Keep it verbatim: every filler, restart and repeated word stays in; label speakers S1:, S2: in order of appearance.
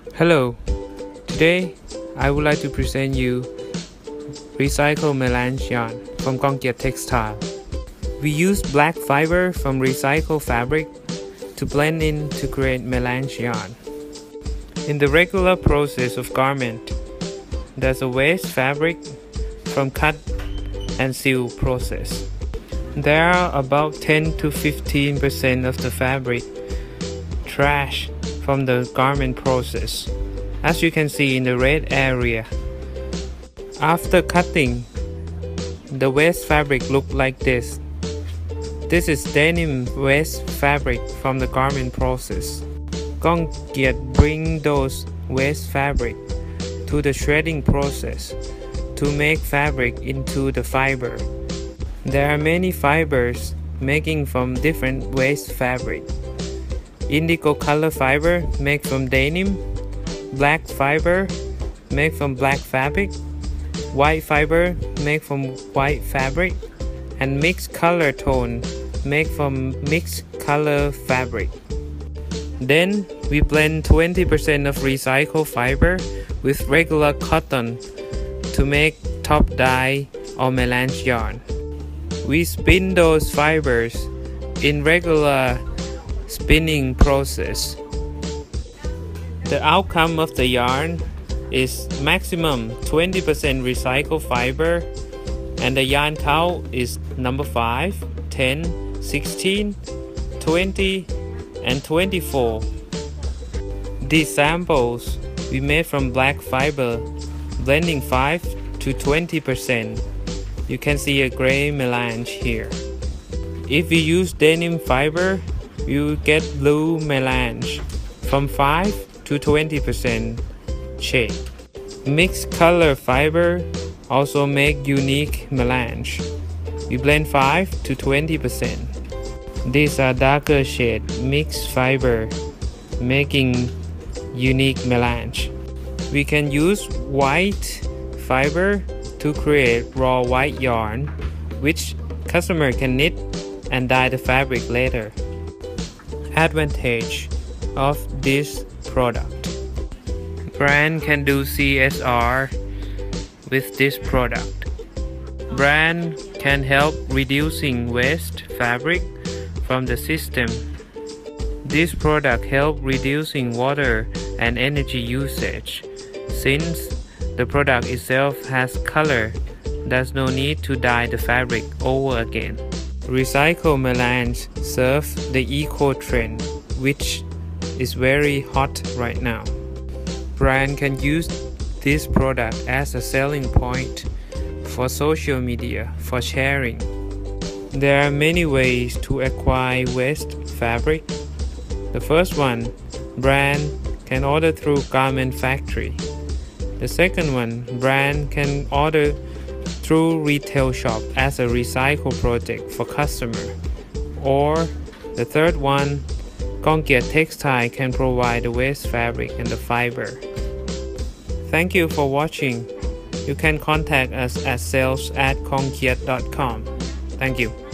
S1: Hello, today I would like to present you recycled melange yarn from Kongkiat Textile. We use black fiber from recycled fabric to blend in to create melange yarn. In the regular process of garment, there's a waste fabric from cut and sew process. There are about ten to fifteen percent of the fabric trash from the garment process, as you can see in the red area. After cutting, the waste fabric look like this. This is denim waste fabric from the garment process. Kongkiat bring those waste fabric to the shredding process to make fabric into the fiber. There are many fibers making from different waste fabric. Indigo color fiber made from denim, black fiber made from black fabric, white fiber made from white fabric, and mixed color tone made from mixed color fabric. Then we blend twenty percent of recycled fiber with regular cotton to make top dye or melange yarn. We spin those fibers in regular spinning process. The outcome of the yarn is maximum twenty percent recycled fiber, and the yarn count is number five, ten, sixteen, twenty, and twenty-four. These samples we made from black fiber, blending five to twenty percent. You can see a gray melange here. If we use denim fiber, you will get blue melange from five to twenty percent shade. Mixed color fiber also make unique melange. We blend five to twenty percent. These are darker shade mixed fiber making unique melange. We can use white fiber to create raw white yarn, which customer can knit and dye the fabric later. Advantage of this product: brand can do C S R with this product. Brand can help reducing waste fabric from the system. This product help reducing water and energy usage. Since the product itself has color, there's no need to dye the fabric over again. Recycled melange serves the eco trend, which is very hot right now. Brand can use this product as a selling point for social media for sharing. There are many ways to acquire waste fabric. The first one, brand can order through garment factory. The second one, brand can order through retail shop as a recycle project for customer. Or the third one, Kongkiat Textile can provide the waste fabric and the fiber. Thank you for watching. You can contact us at sales at kongkiat dot com. Thank you.